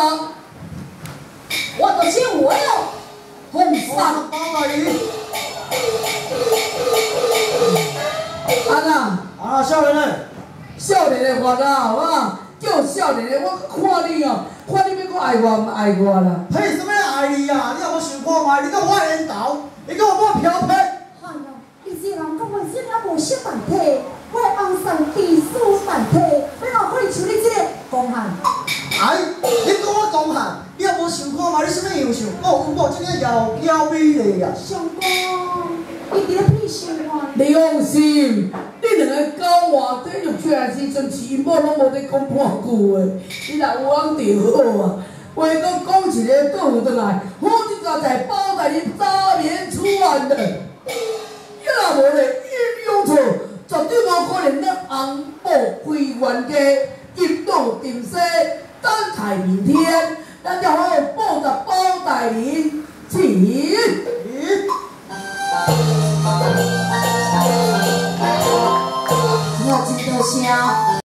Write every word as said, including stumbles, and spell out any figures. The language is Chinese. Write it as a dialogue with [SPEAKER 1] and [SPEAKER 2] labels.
[SPEAKER 1] 啊，我就是我哟，奉上
[SPEAKER 2] 包大人。
[SPEAKER 1] 安娜，
[SPEAKER 2] 啊，少年嘞，
[SPEAKER 1] 少年的话啦，好啊，叫少年的，我看你哦，看你要搁爱我唔爱我啦。
[SPEAKER 2] 嘿，什么爱你啊？你有无想看卖？你甲我缘投，你甲我漂配？
[SPEAKER 3] 哎呀，伊这人讲话真了无识问题，我的翁婿地书问题，要哪可以处理这个公案？
[SPEAKER 2] 哎，你讲我讲下，你有无想看卖？你什么样想？我有无这个窈窕美丽啊？
[SPEAKER 3] 相公，伊伫咧屁想我。
[SPEAKER 1] 你放心，你两个交换体育出来时阵，是某拢无得讲半句的，你若有人就好啊。话搁讲一个倒回来，好一早在包大人早年出案的，要无咧阴阳错，绝对无可能咱红布开原价，一斗定西，等待明天，咱就好报答包大人，请。
[SPEAKER 3] 我真多声。